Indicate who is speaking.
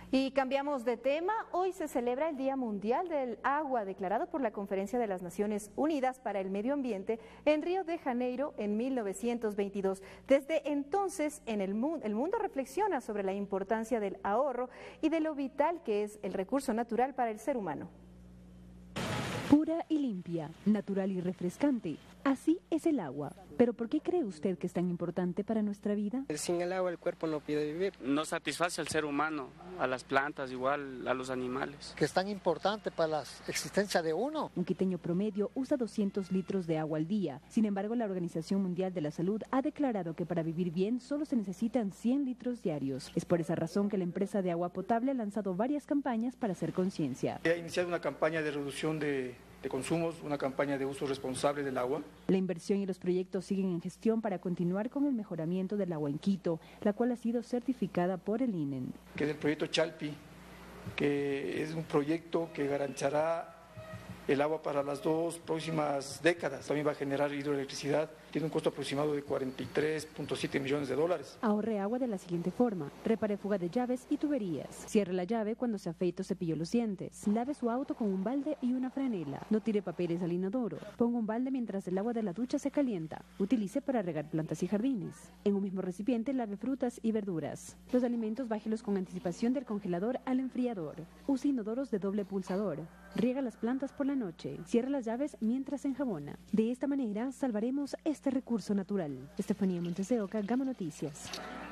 Speaker 1: Y cambiamos de tema. Hoy se celebra el Día Mundial del Agua, declarado por la Conferencia de las Naciones Unidas para el Medio Ambiente en Río de Janeiro en 1922. Desde entonces, el mundo reflexiona sobre la importancia del ahorro y de lo vital que es el recurso natural para el ser humano.
Speaker 2: Pura y limpia, natural y refrescante. Así es el agua. ¿Pero por qué cree usted que es tan importante para nuestra vida?
Speaker 3: Sin el agua el cuerpo no puede vivir.
Speaker 4: No satisface al ser humano, a las plantas, igual a los animales.
Speaker 5: Que es tan importante para la existencia de uno.
Speaker 2: Un quiteño promedio usa 200 litros de agua al día. Sin embargo, la Organización Mundial de la Salud ha declarado que para vivir bien solo se necesitan 100 litros diarios. Es por esa razón que la empresa de agua potable ha lanzado varias campañas para hacer conciencia.
Speaker 6: Ha iniciado una campaña de reducción de consumos, una campaña de uso responsable del agua.
Speaker 2: La inversión y los proyectos siguen en gestión para continuar con el mejoramiento del agua en Quito, la cual ha sido certificada por el INEN.
Speaker 6: Que es el proyecto Chalpi, que es un proyecto que garantizará el agua para las 2 próximas décadas. También va a generar hidroelectricidad. Tiene un costo aproximado de $43.7 millones.
Speaker 2: Ahorre agua de la siguiente forma: repare fuga de llaves y tuberías. Cierre la llave cuando se afeita o cepilló los dientes. Lave su auto con un balde y una franela. No tire papeles al inodoro. Ponga un balde mientras el agua de la ducha se calienta. Utilice para regar plantas y jardines. En un mismo recipiente lave frutas y verduras. Los alimentos bájelos con anticipación del congelador al enfriador. Use inodoros de doble pulsador. Riega las plantas por la noche. Cierra las llaves mientras se enjabona. De esta manera salvaremos este recurso natural. Estefanía Montes de Oca, Gama Noticias.